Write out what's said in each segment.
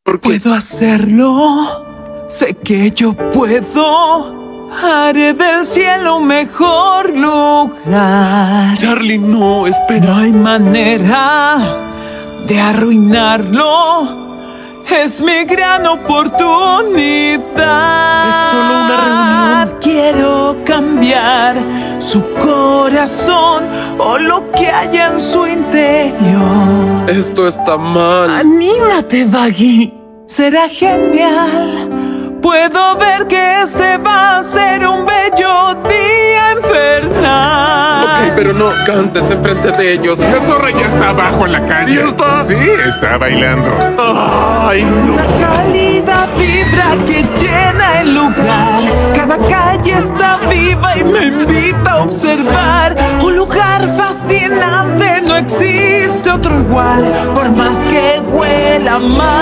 Puedo hacerlo, sé que yo puedo. Haré del cielo un mejor lugar. Charlie, no, espera. No hay manera de arruinarlo. Es mi gran oportunidad. Es solo una reunión. Quiero cambiar su corazón o lo que haya en su interior. Esto está mal. Anímate, Baggy. Será genial. Puedo ver que este va a ser un bello día infernal. Ok, pero no cantes enfrente de ellos. La zorra ya está abajo en la calle. ¿Ya está? Sí, está bailando. Ay, no. La cálida vibra que llena el lugar. Cada calle está viva y me invita a observar. Un lugar fascinante, no existe otro igual. Por más que huela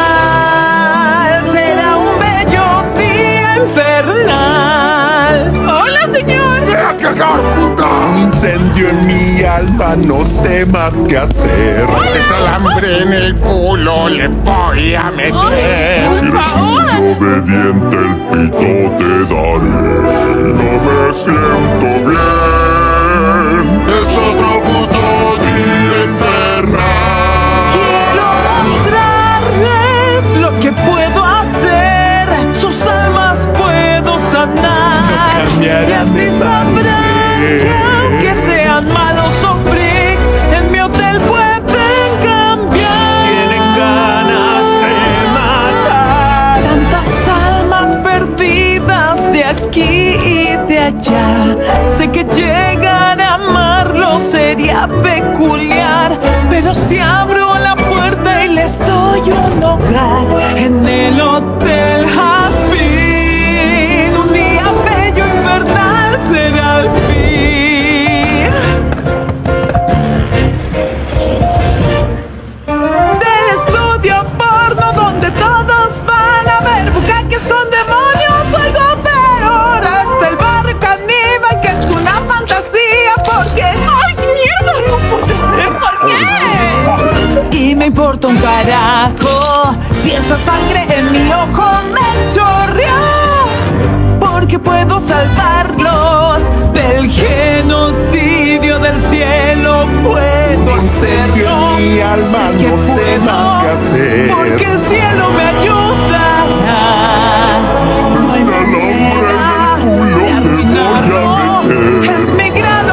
mal, será un bello día infernal. ¡Hola, señor! ¡Ve a cagar, puta! Un incendio en mi alma, no sé más qué hacer. Esta alambre en el culo le voy a meter. Si eres obediente, el pito te daré. No me siento bien. Es otro puto día infernal. Quiero mostrarles lo que puedo hacer. Sus almas puedo sanar. Y así sabrán que aunque sean malos o freaks, en mi hotel pueden cambiar. Tienen ganas de matar. Tantas almas perdidas de aquí y de allá. Sé que llegar a amarlo sería peculiar, pero si abro la puerta y les doy un hogar en el Hotel Hazbin, un día bello infernal será el fin. Del estudio porno donde todos van a ver bucaques con demonios, algo peor, hasta el barrio caníbal que es una fantasía porque... ¡Ay, mierda! ¡No puede ser! ¿Por qué? Y me importa un carajo si esa sangre en mi ojo me chorreó, porque puedo salvarlos del genocidio del cielo. Puedo Incendio hacerlo. en mi alma, Sé que no sé puedo, más qué hacer. porque el cielo me ayudará. No hay Esta alambre en el culo de me voy a arruinarlo. meter. Es mi gran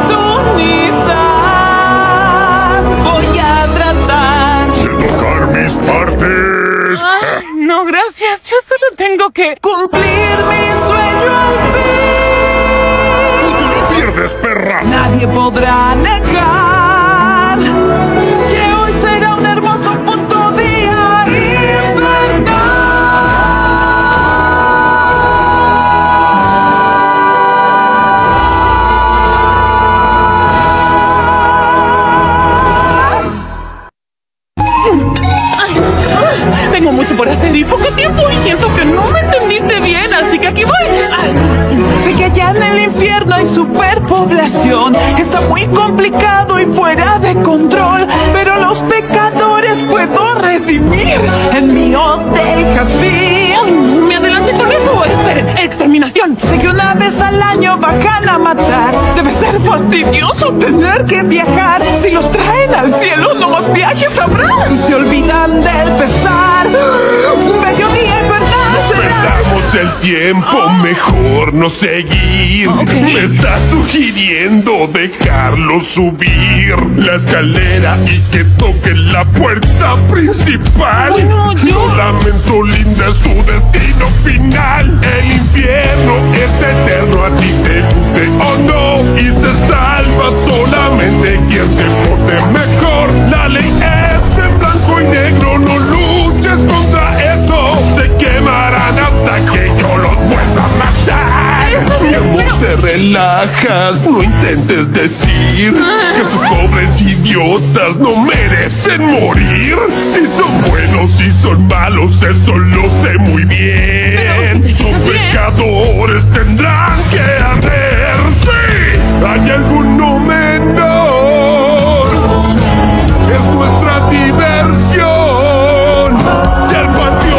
oportunidad. Voy a tratar. De tocar mis partes. No, gracias. Yo solo tengo que cumplir mi sueño al Tú fin. no pierdes, perra. Nadie podrá negar que hoy será un hermoso puto día infernal. Tengo mucho por hacer y poco tiempo y siento que no me entendiste bien, así que aquí voy. Sé que allá en el infierno hay superpoblación. Está muy complicado y fuera de control, pero los pecadores puedo redimir en mi Hotel Hazbin. ¡Ay, no me adelanté con eso! ¡Esperen! ¡Exterminación! Sé que una vez al año bajan a matar. Debe ser fastidioso tener que viajar. Si los traen al cielo, no más viajes habrá. Y se olvidan del pesar. Un bello día infernal será. Perdamos el tiempo, mejor no seguir. Me estás sugiriendo dejarlo subir la escalera y que toque la puerta principal. Bueno, yo- Lo lamento, linda, es su destino final. El infierno es eterno, a ti te guste o no. Y se salva solamente quien se porte mejor. La ley es en blanco y negro, no luches contra eso. Se quemarán hasta que yo los vuelva a matar. Mi amor, te relajas, no intentes decir que sus pobres idiotas no merecen morir. Si son buenos, si son malos, eso lo sé muy bien. Sus pecadores tendrán que arder. Sí, hay alguno menor. Es nuestra diversión. Y el panteón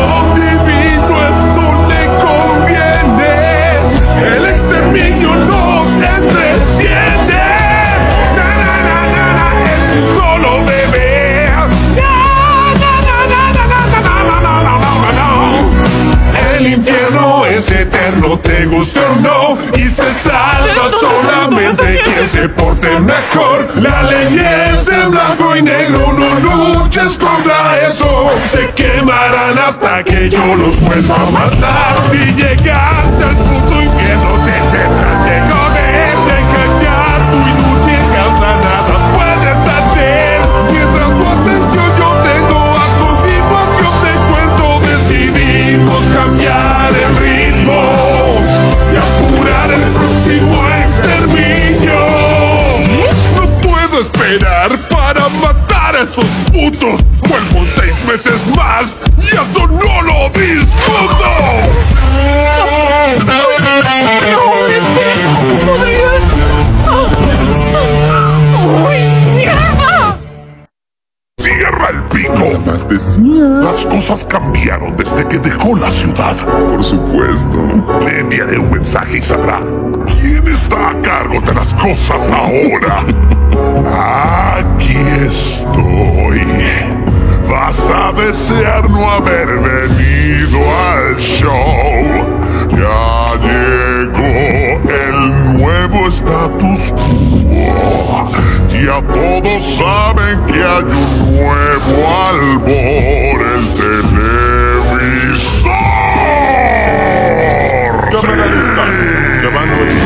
guste o no, y se salva solamente quien se porte mejor. La ley es en blanco y negro, no luches contra eso. Se quemarán hasta que yo los vuelva a matar. Y llegaste al punto infierno, te tendrás que joder, de callar tu inútil causa, nada puedes hacer. Mientras tu atención yo tengo, a continuación te cuento. Decidimos cambiar el ritmo y apurar el próximo exterminio. No puedo esperar para matar a esos putos. Vuelvo en 6 meses más y eso no lo discuto. No, espera, ¿podrías? ¡Cierra el pico! Más decía. Las cosas cambiaron desde que dejó la ciudad. Por supuesto. Le enviaré un mensaje y sabrá quién está a cargo de las cosas ahora. Aquí estoy. Vas a desear no haber venido al show. Ya llegó el nuevo status quo. Ya todos saben que hay un nuevo Albor, el televisor. Cámara lista. Grabando en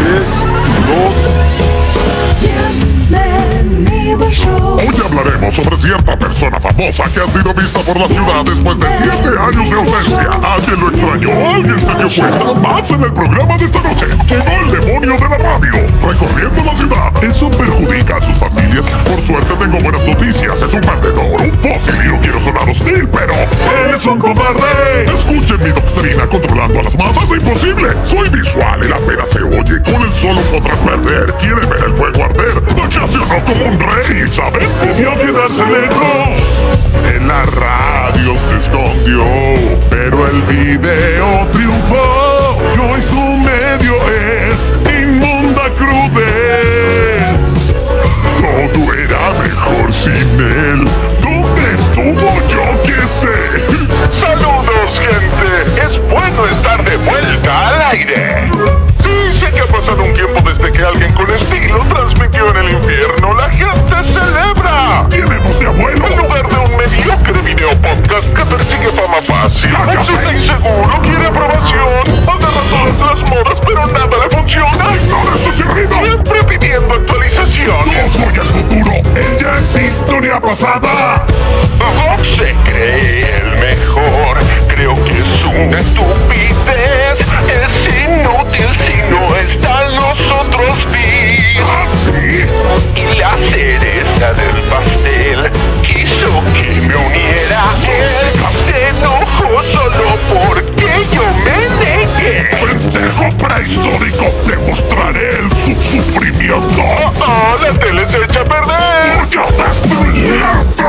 3, 2... Hoy hablaremos sobre cierta persona famosa que ha sido vista por la ciudad después de 7 años de ausencia. ¿Alguien lo extrañó? ¿Alguien se dio cuenta? Más en el programa de esta noche. Llegó el demonio de la radio, recorriendo la ciudad. Eso perjudica a sus familias. Por suerte tengo buenas noticias. Es un perdedor, un fósil y no quiero sonar hostil, pero él es un cobarde. Escuchen mi doctrina, controlando a las masas es imposible. Soy visual y la pena se oye. Con el solo podrás perder. ¿Quiere ver el fuego arder? Vacacionó como un rey, ¿saben? Debió quedarse lejos. En la radio se escondió, pero el video triunfó. Y hoy su medio es inmunda crudez. Todo era mejor sin él. ¿Dónde estuvo? Yo qué sé. ¡Saludos, gente! Es bueno estar de vuelta al aire. Sí, sé que ha pasado un tiempo desde que alguien con estilo transmitió en el infierno. La gente celebra. ¿Tiene voz de abuelo? En lugar de un mediocre video podcast que persigue fama fácil. ¡Cállate! Está inseguro, quiere aprobación. Agarra todas las modas, pero nada le funciona. ¡Ignora su chirrido! Siempre pidiendo actualizaciones. ¡No soy el futuro! ¡Ella es historia pasada! Vox se cree el mejor. Creo que es una estupidez. Es inútil si no están los otros bits. ¿Ah, sí? Y la cereza del pastel quiso que me uniera a él. Se enojó solo porque yo me negué. ¡Pendejo prehistórico! ¡Te mostraré el sufrimiento! La tele se echa a perder. ¡Voy a destruirte!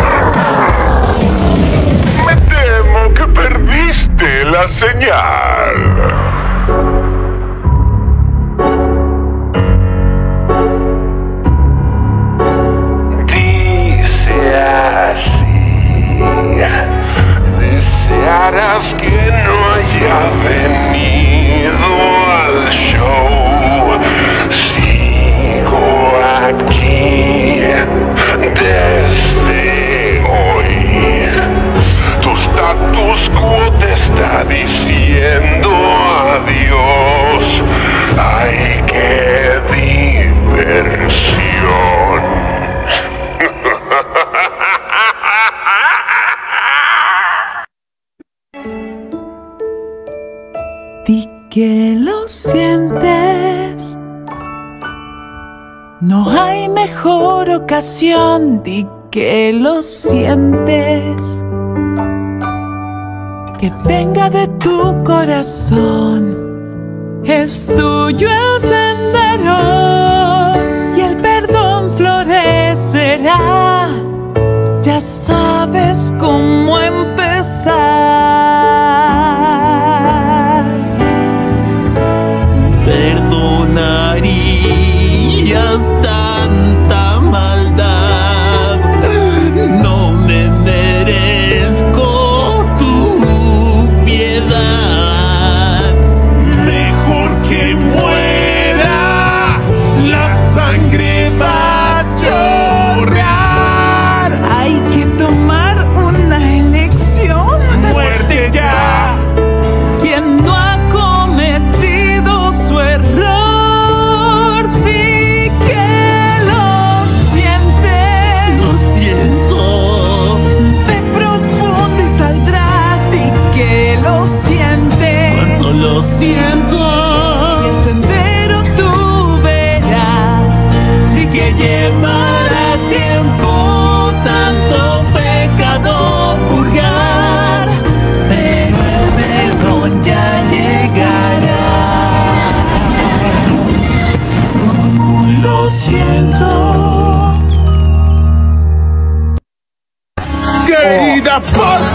Me temo que perdiste la señal. Dice así: desearás que no haya venido al show. Sigo aquí desde hoy. Tu status quo te está diciendo adiós. ¡Ay, qué diversión! Di que lo sientes. No hay mejor ocasión. Di que lo sientes. Que venga de tu corazón. Es tuyo el sendero y el perdón florecerá. Ya sabes cómo empezar. Perdonarías tanta maldad. No me merezco tu piedad. Mejor que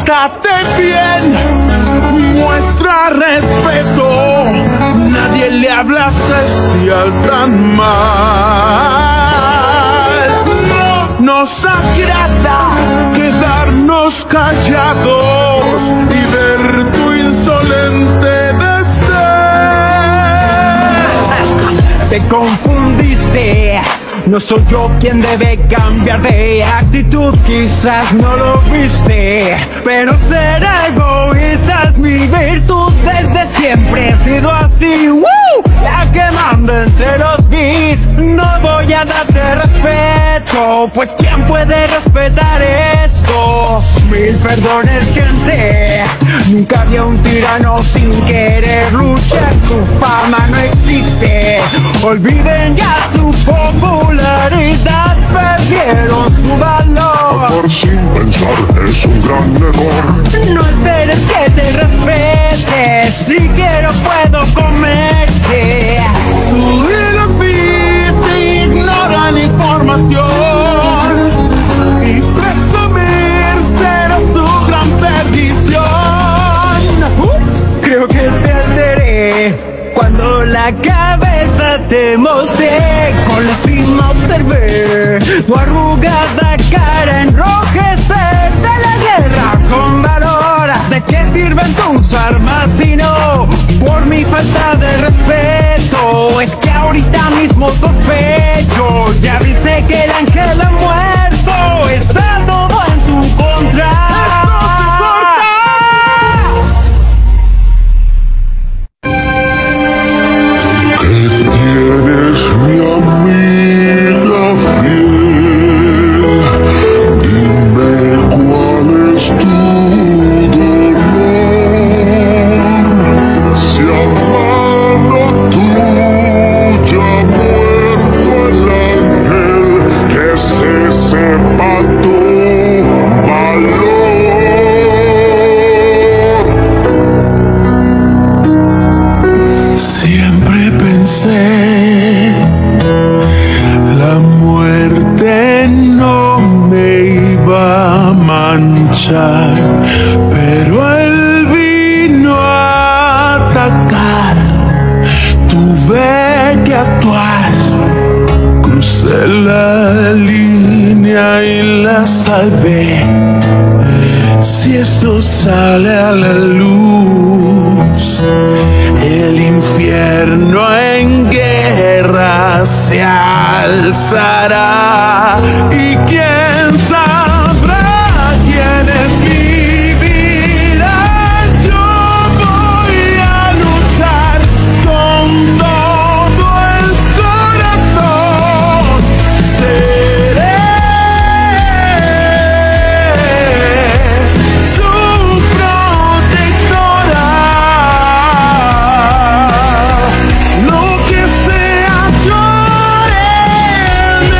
pórtate bien, muestra respeto, nadie le habla a Celestial tan mal. No nos agrada quedarnos callados y ver tu insolente desdén. Te confundiste. No soy yo quien debe cambiar de actitud, quizás no lo viste, pero ser egoísta es mi virtud. Desde siempre he sido así, la que manda entre los gays. No voy a darte respeto, pues ¿quién puede respetar esto? Mil perdones, gente, nunca había un tirano sin querer luchar. Tu fama no existe, olviden ya su popularidad, perdieron su valor. Amar sin pensar es un gran error. No esperes que te respete, si quiero puedo comerte. Tú y los viste ignoran información y presumir será tu gran perdición. Creo que perderé cuando la cabeza te mostré, con lástima observé tu arrugada cara enrojecer. De la guerra con valor, ¿de qué sirven tus armas si no por mi falta de respeto? Es que ahorita mismo sospecho, ya dice que el ángel ha muerto, está todo en tu contra. Eres mi amiga fiel, dime cuál es tu dolor. Si a mano tuya ha muerto el ángel, que se sepa tu valor. Siempre pensé la muerte no me iba a manchar, pero él vino a atacar. Tuve que actuar, crucé la línea y la salvé. Si esto sale a la luz, el infierno en guerra se alzará. ¿Y quién sabrá quién es mi vida? Yo voy a luchar con todo el corazón. Seré su protectora. Lo que sea yo en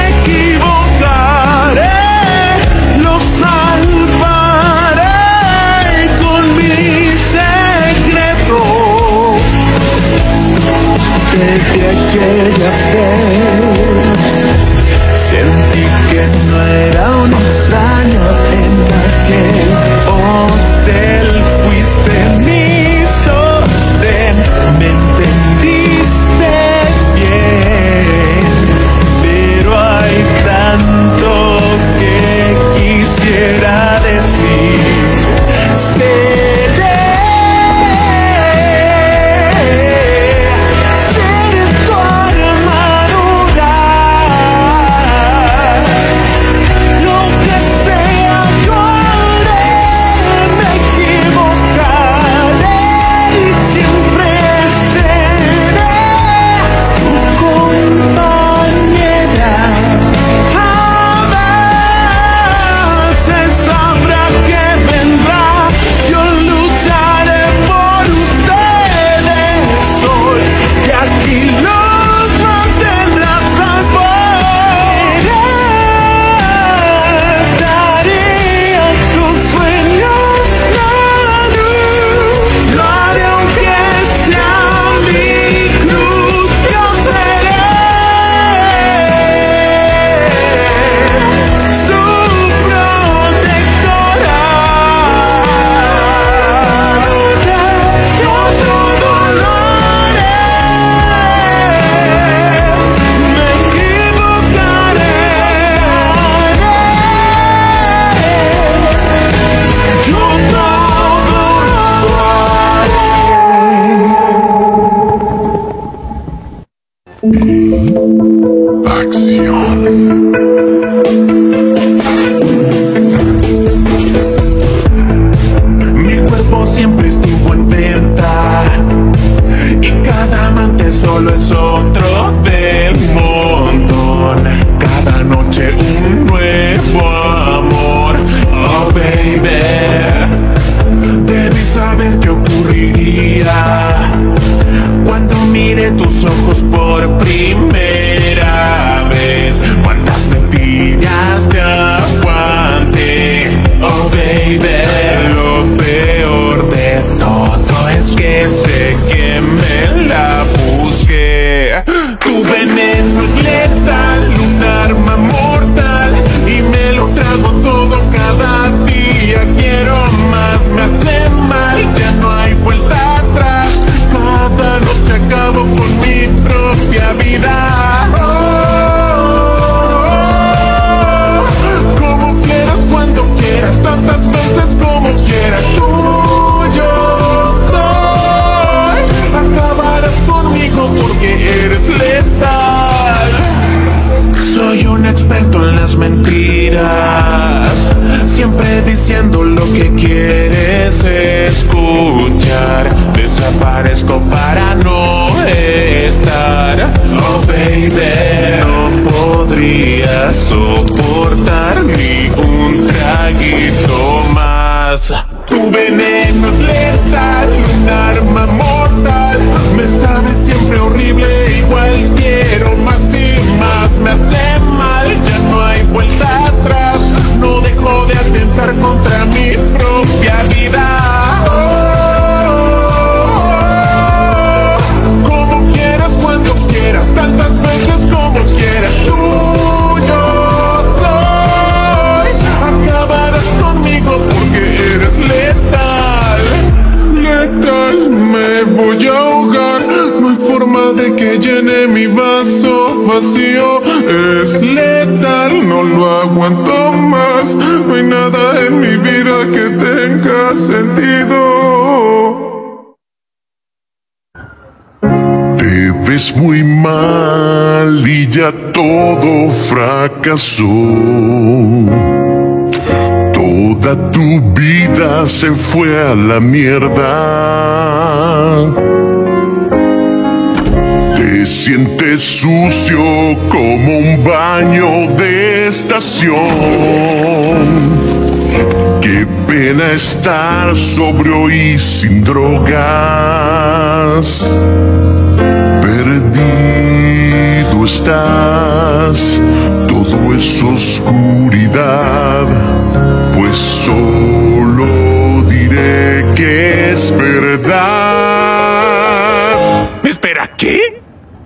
siempre estuvo en venta. Y cada amante solo es otro del montón. Cada noche un nuevo amor. Oh baby, debí saber qué ocurriría cuando mire tus ojos por primera vez. Cuántas mentiras te aguanté. Oh baby, lo peor de todo es que sé que me la busqué. Tu veneno es letal, un arma mortal, y me lo trago todo cada día. Quiero más, me hace mal, ya no hay vuelta atrás. Cada noche acabo con mi propia vida. Como quieras, cuando quieras, tantas veces como quieras. Tuyo soy. Acabarás conmigo porque eres letal. Soy un experto en las mentiras, siempre diciendo lo que quieres escuchar. Desaparezco para no estar. Oh baby, no podría soportar ni un traguito más. Tu veneno es letal, un arma mortal. Me sabe siempre horrible, igual quiero más y más. Me hace mal, ya no hay vuelta atrás. No dejo de atentar contra mi propia vida. Como quieras, cuando quieras, tantas veces como quieras. Tuyo soy. Acabarás conmigo porque eres letal. Letal, me voy a ahogar. No hay forma de que llene mi vaso vacío. Es letal, no lo aguanto más. No hay nada en mi vida que tenga sentido. Te ves muy mal y ya todo fracasó. Toda tu vida se fue a la mierda. Te sientes sucio como un baño de estación. Qué pena estar sobrio y sin drogas. Perdido estás, todo es oscuridad. Pues solo diré que es verdad. ¿Espera qué?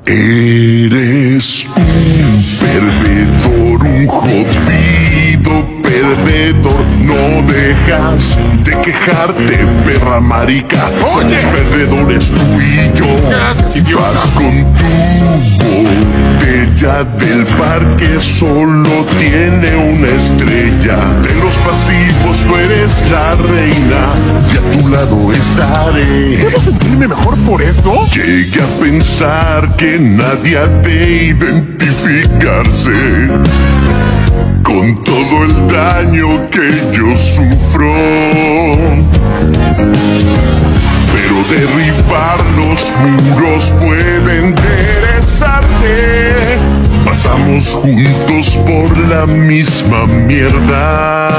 Eres un perdedor, un jodido perdedor. No dejas de quejarte, perra marica. Somos perdedores tú y yo. Vas con tu botella del bar que solo tiene una estrella. De los pasivos tú eres la reina y a tu lado estaré. ¿Puedo sentirme mejor por eso? Llegué a pensar que nadie ha de identificarse con todo el daño que yo sufro. Pero derribar los muros puede enderezarte. Pasamos juntos por la misma mierda.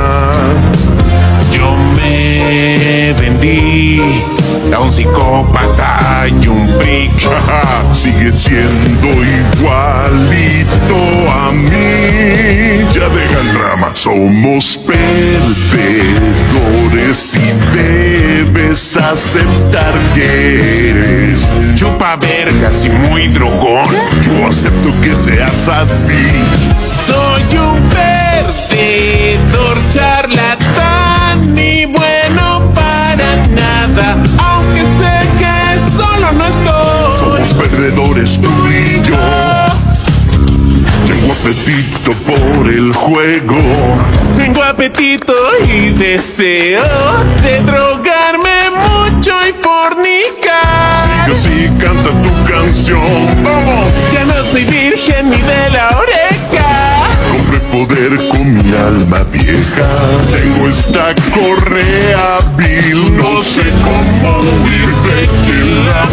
Yo me vendí a un psicópata y un freak. Sigue siendo igualito a mí. Ya deja el drama. Somos perdedores y debes aceptar que eres chupa vergas y muy drogón. Yo acepto que seas así. Soy un perdedor, charlatán y bueno para nada. Aunque sé que solo no estoy. Somos perdedores tú y yo. Tengo apetito por el juego. Tengo apetito y deseo de drogarme mucho y fornicar. Sigue así, canta tu canción. ¡Vamos! Ya no soy virgen ni de la oreja. Compré poder acerco mi alma vieja. Tengo esta correa vil, no sé cómo huir de quien la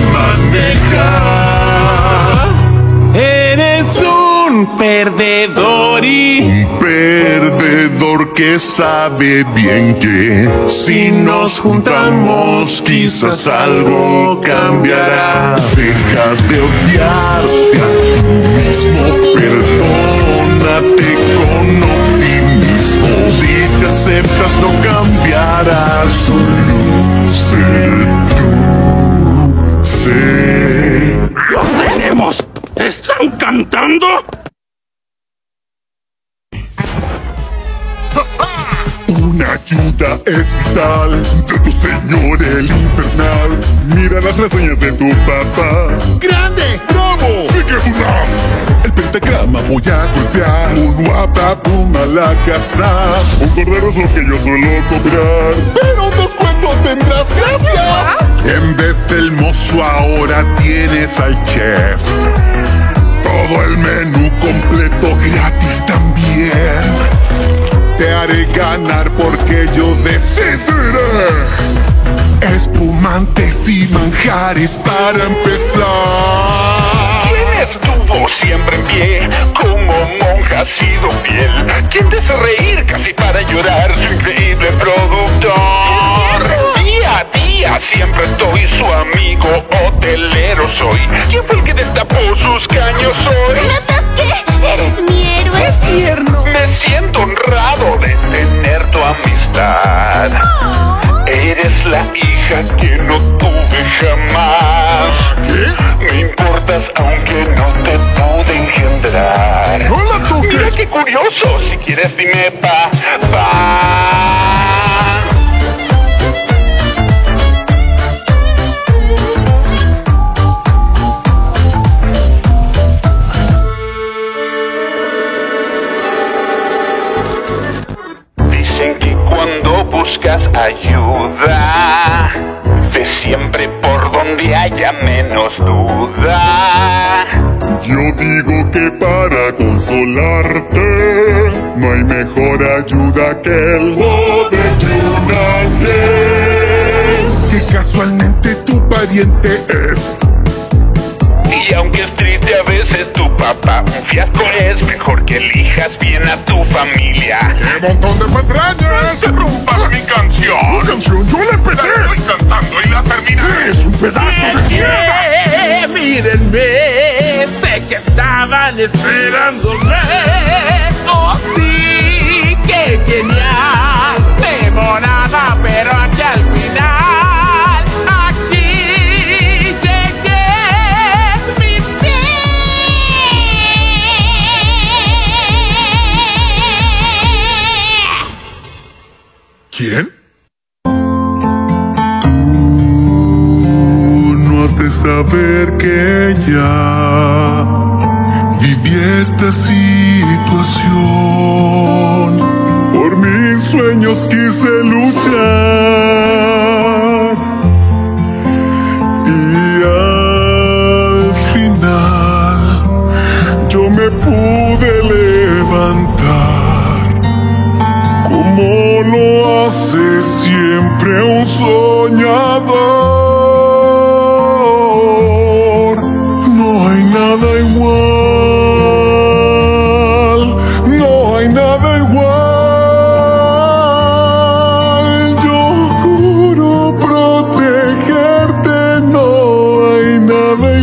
maneja. Eres un perdedor Un perdedor que sabe bien que si nos juntamos quizás algo cambiará. Deja de odiarte a ti mismo, perdónate con optimismo. Si te aceptas no cambiarás, solo sé tú, sé. ¡Los tenemos! ¿Están cantando? Una ayuda es vital de tu señor el infernal. Mira las reseñas de tu papá. ¡Grande! ¡Bravo! ¡Sigue más! El pentagrama voy a golpear. Un guapapum a la casa. Un cordero es lo que yo suelo cobrar. Pero un descuento tendrás, gracias. En vez del mozo ahora tienes al chef. Todo el menú completo gratis también. Te haré ganar porque yo decidiré. Espumantes y manjares para empezar. ¿Quién estuvo siempre en pie? Como monja ha sido fiel. ¿Quién te hace reír casi para llorar? Su increíble productor. Día a día siempre estoy su amigo hotelero soy. ¿Quién fue el que destapó sus caños hoy? ¿Qué? ¿Eres mi héroe? ¡Qué tierno! Me siento honrado de tener tu amistad. Eres la hija que no tuve jamás. Me importas aunque no te pude engendrar. ¡No la toques! Mira qué curioso, si quieres dime papá. Dicen que cuando buscas ayuda, ve siempre por donde haya menos duda. Yo digo que para consolarte no hay mejor ayuda que el poder de un ángel que casualmente tu pariente es. Y aunque es triste a veces tu papá, un fiasco es mejor que elijas bien a tu familia. ¡Qué montón de patrañas! ¡Interrumpas mi canción! ¡Tu canción yo la empecé! La estoy cantando y la terminaré. ¡Es un pedazo de mierda! Mírenme, sé que estaban esperándome. Oh sí, qué genial. Demorada, pero aquí al final, aquí llegué. Mi ¿Quién? Tú no has de saber que ya viví esta situación. Por mis sueños quise luchar y al final yo me pude levantar. Como lo hace siempre un soñador. No hay nada igual, no hay nada igual. Yo juro protegerte, no hay nada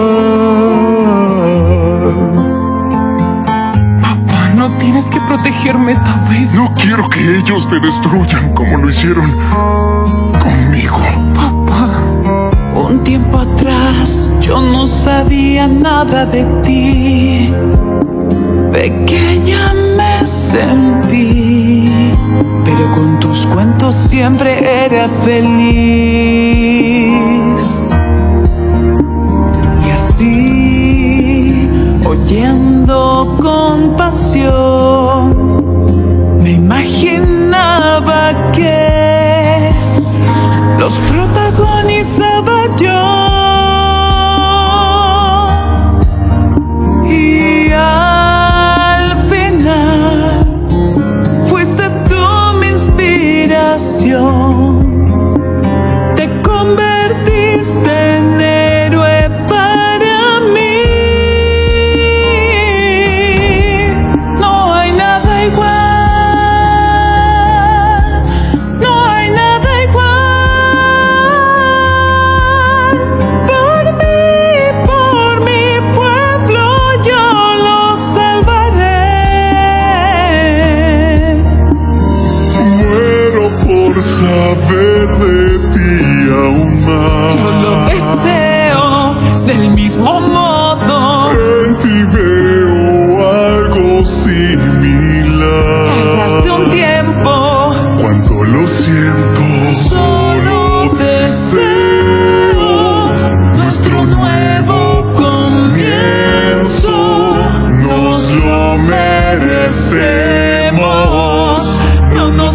igual. Papá, no tienes que protegerme esta vez. No quiero que ellos te destruyan como lo hicieron conmigo. Papá, un tiempo atrás yo no sabía nada de ti. Pequeña me sentí, pero con tus cuentos siempre era feliz. Y así, oyendo con pasión, me imaginaba que los protagonizaba yo. Y al final existe el héroe para mí. No hay nada igual, no hay nada igual. Por mi pueblo yo lo salvaré. Muero por saber de ti aún más. Yo lo deseo del mismo modo. En ti veo algo similar. Hace un tiempo Cuando lo siento, solo deseo nuestro nuevo comienzo. Nos lo merecemos, no nos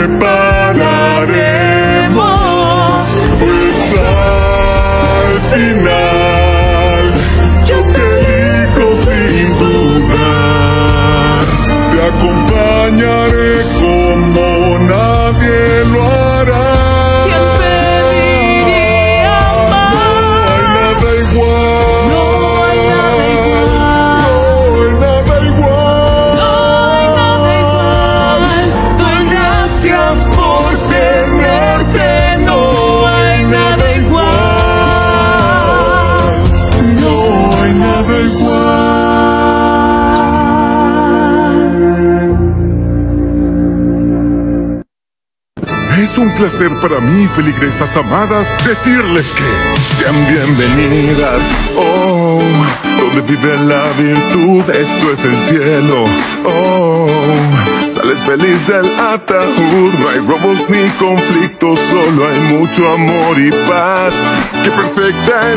separaremos. Pues al final yo te elijo sin dudar. Te acompañaré como nadie lo hará. ¿quién pediría más? No hay nada igual. No hay nada igual. No hay nada igual. No hay nada igual. Doy gracias por tenerte. No hay nada igual. No hay nada igual. Es un placer para mí, feligresas amadas, decirles que sean bienvenidas. Oh, donde vive la virtud, esto es el cielo. Oh, sales feliz del ataúd, no hay robos ni conflictos, solo hay mucho amor y paz. ¡Qué perfecta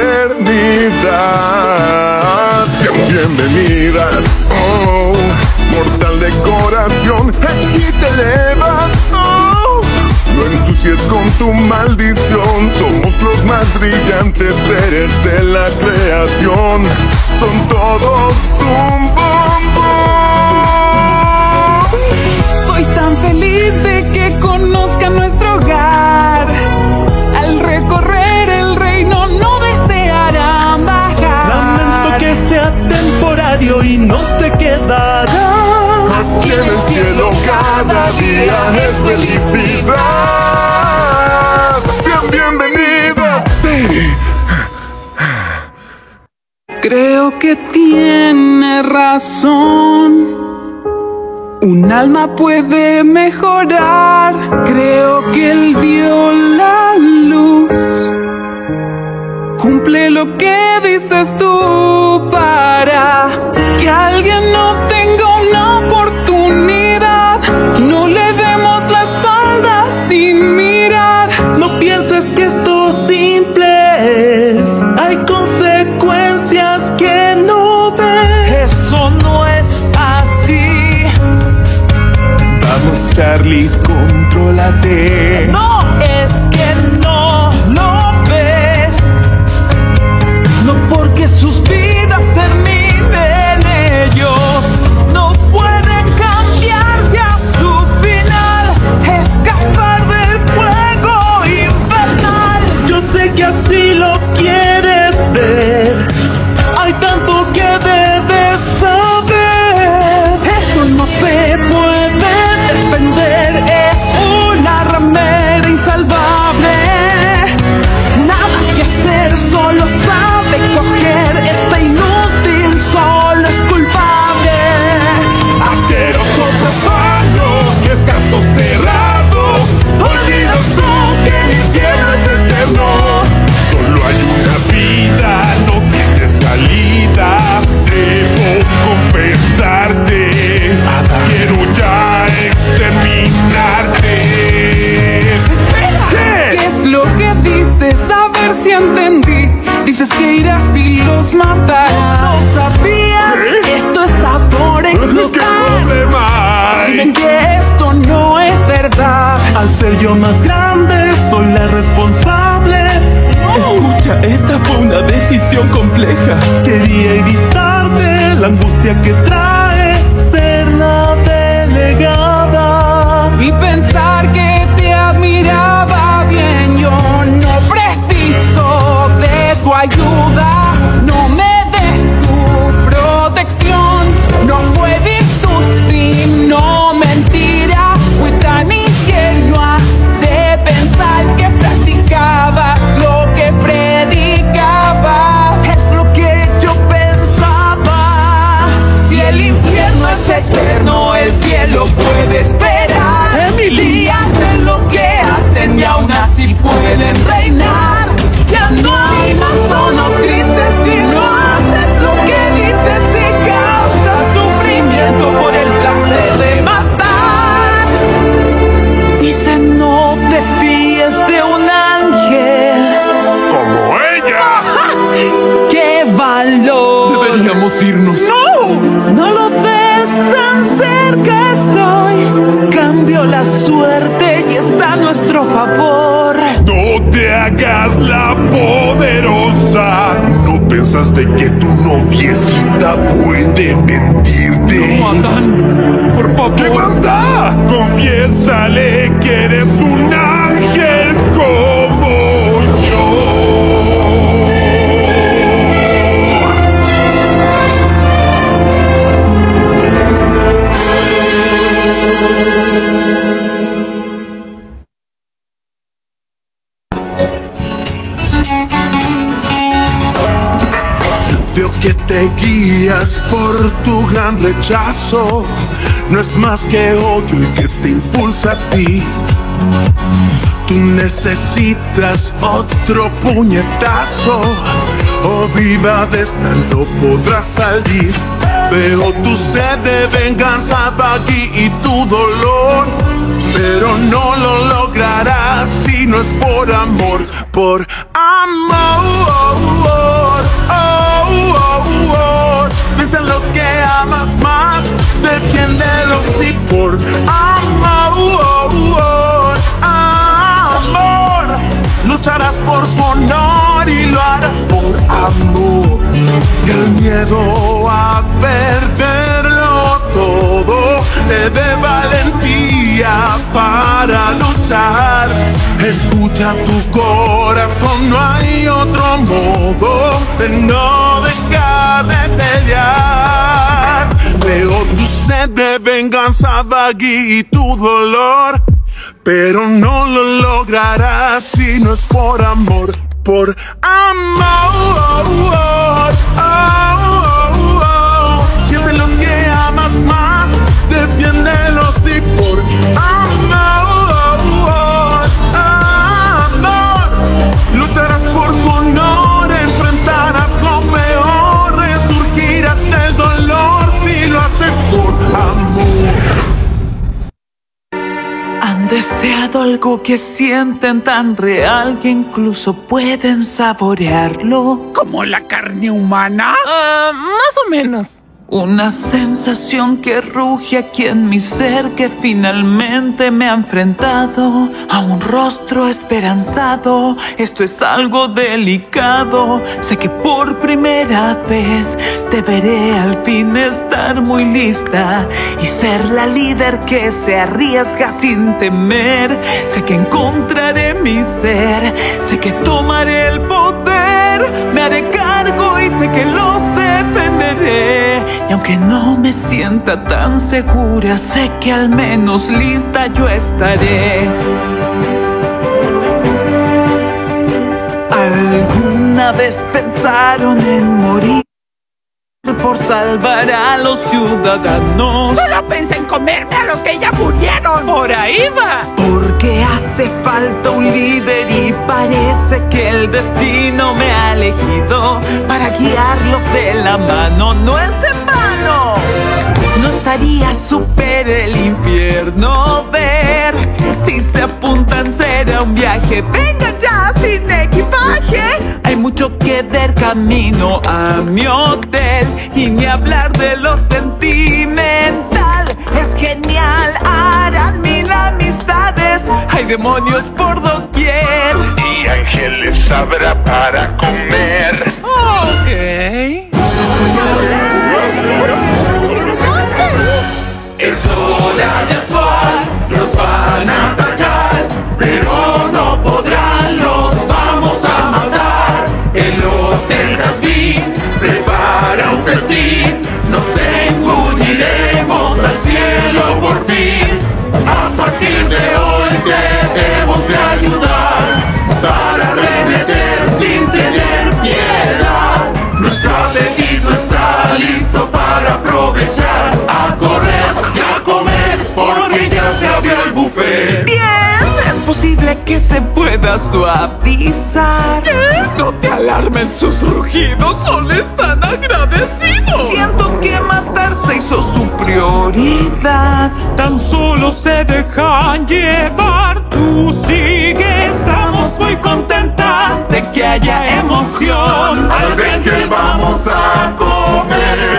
eternidad! Sean bienvenidas. Oh, mortal decoración, aquí te elevas. Oh, no ensucies con tu maldición. Somos los más brillantes seres de la creación. Son todos un bombón. Soy tan feliz de que conozcan nuestro hogar. Al recorrer el reino no desearán bajar. Lamento que sea temporario y no se quedará. Aquí en el cielo cada día es felicidad. Sean bienvenidas. Creo que tiene razón. Un alma puede mejorar. Creo que él dio la luz. Cumple lo que dices tú para que alguien no tenga una oportunidad. No le demos la espalda sin mirar. No pienses que esto simple es. Hay consecuencias que no ves. Eso no es así. Vamos, Charlie, contrólate. No es que no lo ves. No porque sus vidas terminen, ellos no pueden cambiar ya su final. Escapar del fuego infernal. Yo sé que así lo quieres ver. Hay tanto que debes saber. Esto no se puede defender. Es una ramera insalvable. Nada que hacer, solo sabe coger. Está inútil, solo es culpable. Asqueroso profano y escaso cerrado. Olvida tú que el infierno es eterno. Solo hay una vida, no tiene salida. Debo confesarte, quiero ya exterminarte. Espera, ¿qué es lo que dices? A ver si entendí. Dices que irás y los matarás. No sabías, esto está por ¿Qué explotar. problema Dime hay? que esto no es verdad. Al ser yo más grande, soy la responsable. Escucha, esta fue una decisión compleja. Quería evitarte la angustia que trae ser la delegada. Y pensar que te admiraba bien, yo no preciso irnos. ¡No! No lo ves, tan cerca estoy. Cambio la suerte y está a nuestro favor. No te hagas la poderosa. ¿No pensaste que tu noviecita puede mentirte? No, Adán, por favor. ¿Qué más da? Confiésale que eres un ángel como yo. Veo que te guías por tu gran rechazo. No es más que odio el que te impulsa a ti. Tú necesitas otro puñetazo, o viva de esta no podrás salir. Veo tu sed de venganza, Baggy, y tu dolor, pero no lo lograrás si no es por amor. Por amor, piensa en los que amas más, defiéndelos y por amor, lucharás por su honor y lo harás por amor. Y el miedo a perderlo todo te dé valentía para luchar. Escucha tu corazón, no hay otro modo de no dejar de pelear. Veo tu sed de venganza, Baggy, y tu dolor, pero no lo lograrás si no es por amor. Por amor, piensa en los que amas más, defiéndelos y por amor, lucharás por su honor, enfrentarás lo peor, resurgirás del dolor si lo haces por amor. Han deseado algo que sienten tan real que incluso pueden saborearlo. ¿Como la carne humana? Más o menos. Una sensación que ruge aquí en mi ser, que finalmente me ha enfrentado a un rostro esperanzado. Esto es algo delicado. Sé que por primera vez deberé al fin estar muy lista y ser la líder que se arriesga sin temer. Sé que encontraré mi ser, sé que tomaré el poder, me haré cargo y sé que los defenderé. Y aunque no me sienta tan segura, sé que al menos lista yo estaré. ¿Alguna vez pensaron en morir por salvar a los ciudadanos? Solo pensé en comerme a los que ya murieron. Por ahí va. Porque hace falta un líder y parece que el destino me ha elegido para guiarlos de la mano. No es en vano. No estaría súper el infierno ver si se apuntan será un viaje. Venga ya sin equipaje. Hay mucho que ver camino a mi hotel, y ni hablar de lo sentimental. Es genial, harán mil amistades. Hay demonios por doquier Y ángeles habrá para comer. Ok. Es hora de actuar, los van a atacar, pero no podrán, los vamos a matar. El Hotel Jazmín prepara un festín, nos engulliremos al cielo por fin. A partir de hoy debemos de ayudar para arremeter sin tener piedad. Nuestro apetito está listo para aprovechar, a correr y a comer, porque ya se abrió el buffet. Bien, es posible que se pueda suavizar. No te alarmes, sus rugidos solo están agradecidos. Siento que matar se hizo su prioridad. Tan solo se dejan llevar, tú sigue, estamos muy contentas de que haya emoción. Al ver que vamos a comer,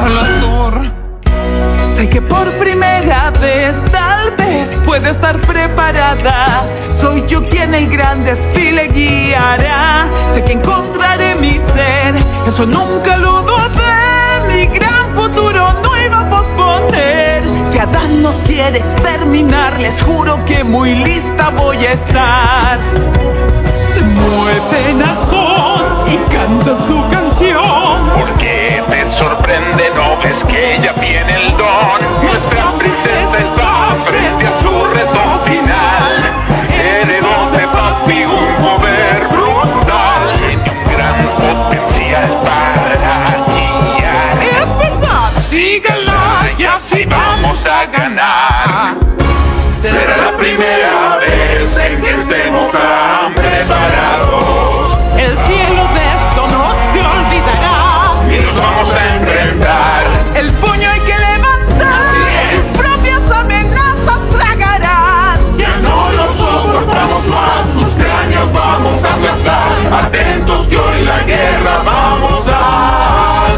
Alastor. Sé que por primera vez, tal vez, puede estar preparada. Soy yo quien el gran desfile guiará. Sé que encontraré mi ser, eso nunca lo dudé. Mi gran futuro no iba a posponer. Si Adán nos quiere exterminar, les juro que muy lista voy a estar. Se mueven al son y canta su canción. ¿Por qué te sorprende? ¿No ves que ella tiene el don? Nuestra princesa está frente a su reto final. Heredó de papi un poder brutal. Tiene un gran potencial para guiar. Es verdad, Síganla y así vamos a ganar. Será la primera vez en que estemos tan preparados. el cielo de esto no se olvidará. Y nos vamos a enfrentar. El puño hay que levantar. Sus propias amenazas tragarán. Ya no lo soportamos más. Sus cráneos vamos a aplastar. Atentos que hoy la guerra vamos a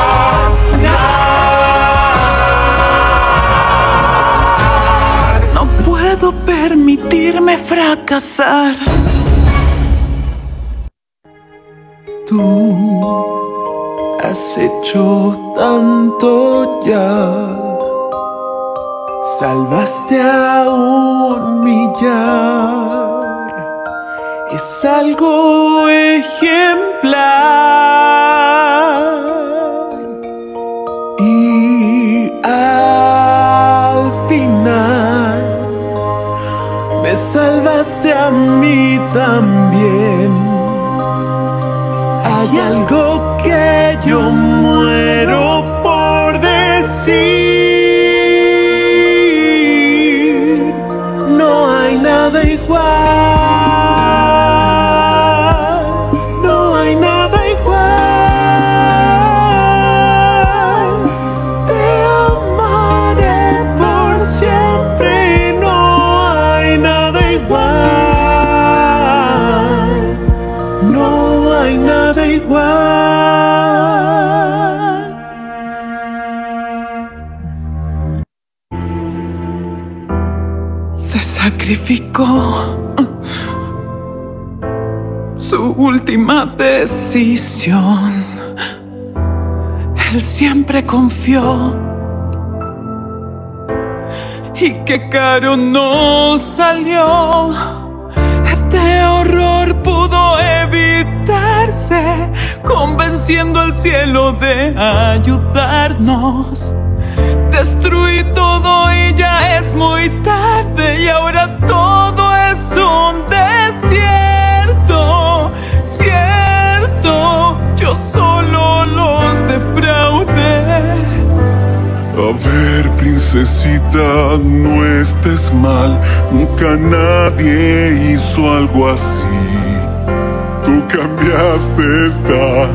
ganar. No puedo permitirme fracasar. Tú has hecho tanto ya. Salvaste a un millar. Es algo ejemplar. Y al final me salvaste a mí también. Hay algo que yo muero por decir. No hay nada igual. No hay nada igual. Te amaré por siempre y no hay nada igual. No hay nada igual. Se sacrificó. Su última decisión. Él siempre confió. Y qué caro nos salió. Este horror pudo evitarse, convenciendo al cielo de ayudarnos. Destruí todo y ya es muy tarde, y ahora todo es un desierto. Cierto, yo solo los defraudé. A ver, princesita, no estés mal. Nunca nadie hizo algo así. Tú cambiaste esta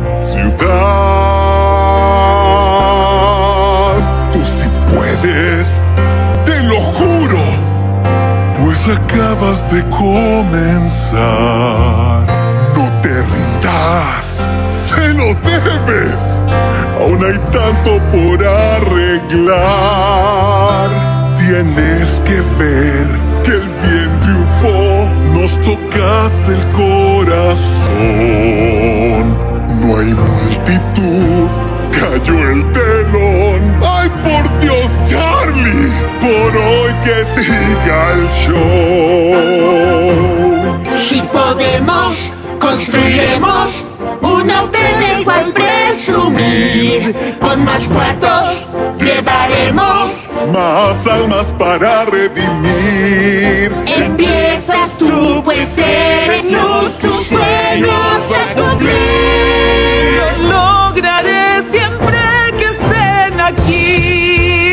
ciudad. Tú sí puedes, te lo juro, pues acabas de comenzar. No te rindas, se lo debes. Aún hay tanto por arreglar. Tienes que ver que el bien triunfó. Nos tocaste el corazón. No hay multitud, cayó el telón. ¡Ay, por Dios, Charlie! Por hoy que siga el show. Si podemos, construiremos un hotel del cual presumir. Con más cuartos llevaremos Más almas para redimir. Empiezas tú, pues eres luz, tus sueños a cumplir. Lo lograré siempre que estén aquí.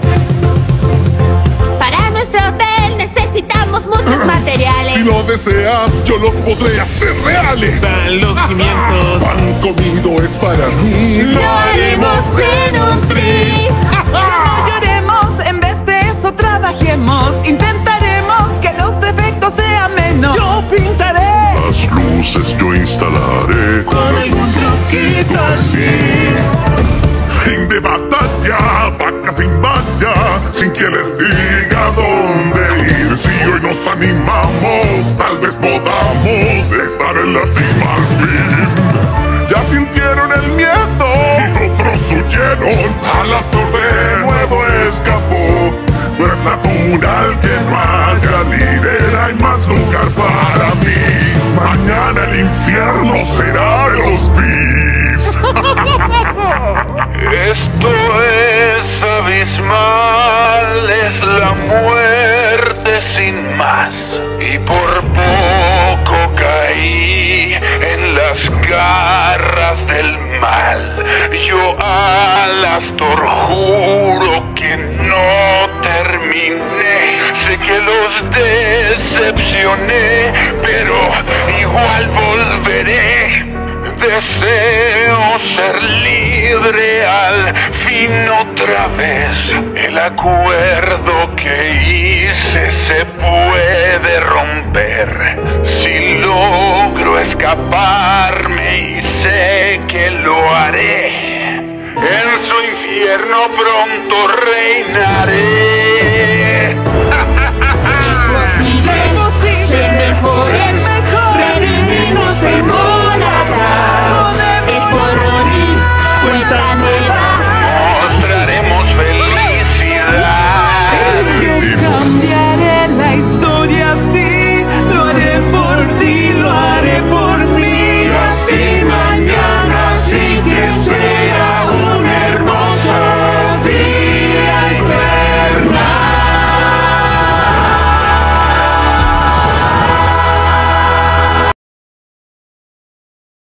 Para nuestro hotel necesitamos muchos materiales. Si lo deseas, yo los podré hacer reales. Dan los cimientos. Pan comido es para mí. Lo haremos en un tri. No lloremos, en vez de eso trabajemos. Intentaremos que los defectos sean menos. Yo pintaré Las luces yo instalaré con algún truquito así. en de batalla, vaca sin valla, sin que les diga dónde ir. Si hoy nos animamos, tal vez podamos estar en la cima al fin. Ya sintieron el miedo y otros huyeron, Alastor de nuevo escapó. No es natural que no haya líder, hay más lugar para mí. Mañana el infierno será de los bis. Esto es abismal, es la muerte sin más. Y por poco caí en las garras del mal. Yo, Alastor, juro que no terminé. Sé que los decepcioné, pero igual volveré. Deseo ser libre al fin otra vez. El acuerdo que hice se puede romper si logro escaparme, y sé que lo haré. En su infierno pronto reinaré.